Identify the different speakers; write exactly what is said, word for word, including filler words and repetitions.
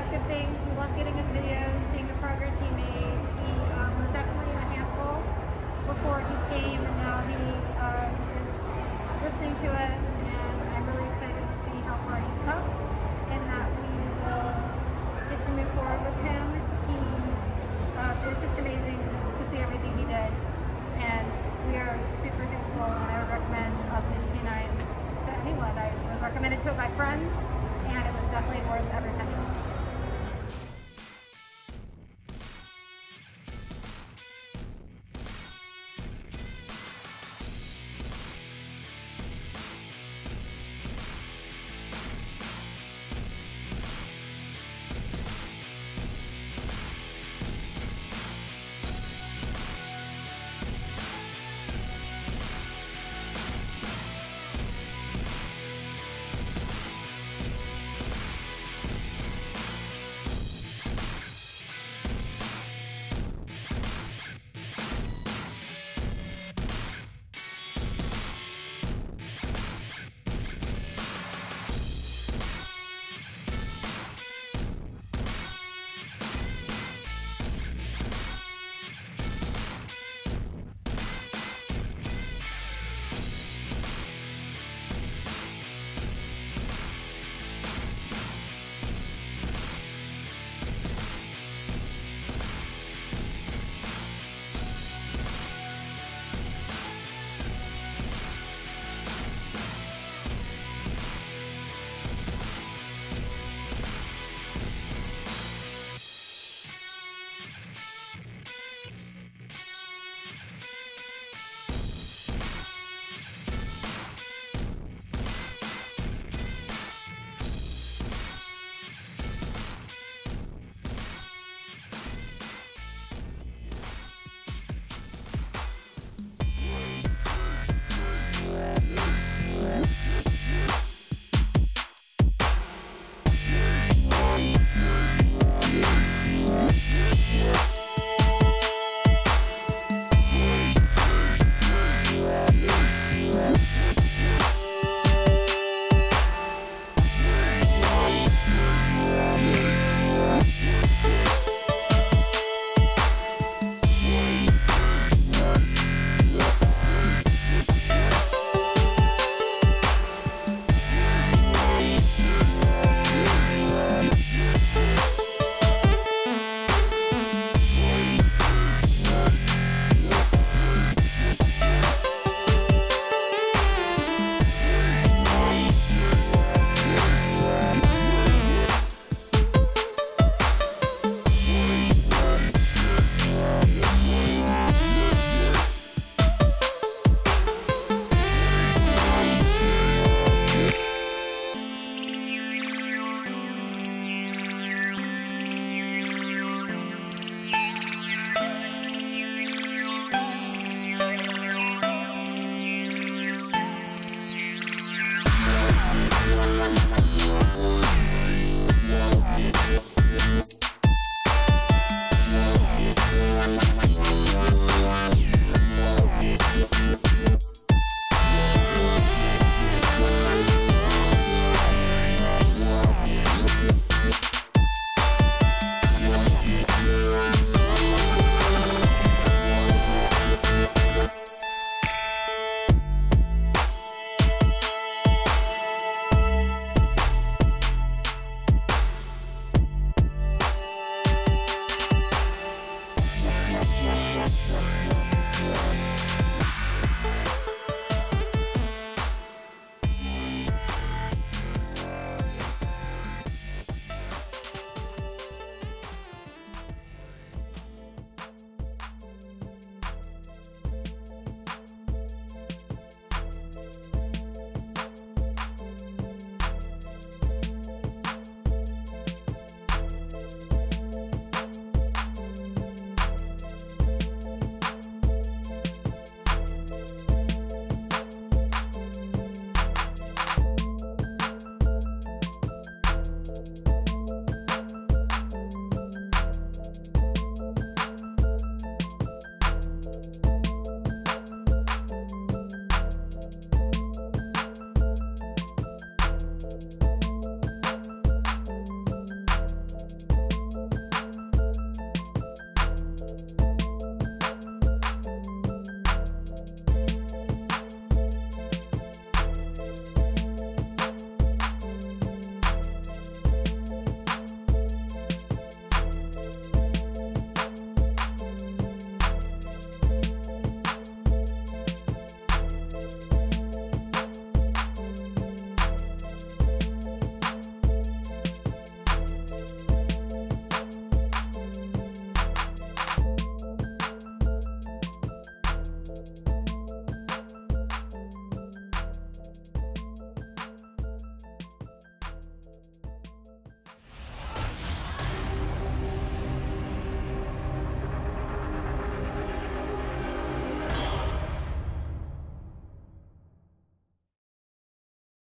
Speaker 1: of good things. We love getting his videos, seeing the progress he made. He um, was definitely a handful before he came, and now he uh, is listening to us, and I'm really excited to see how far he's come and that we will get to move forward with him. He uh, it was just amazing to see everything he did, and we are super thankful, and I would recommend Leash Canine to anyone. I was recommended to it by friends, and it was definitely worth every penny.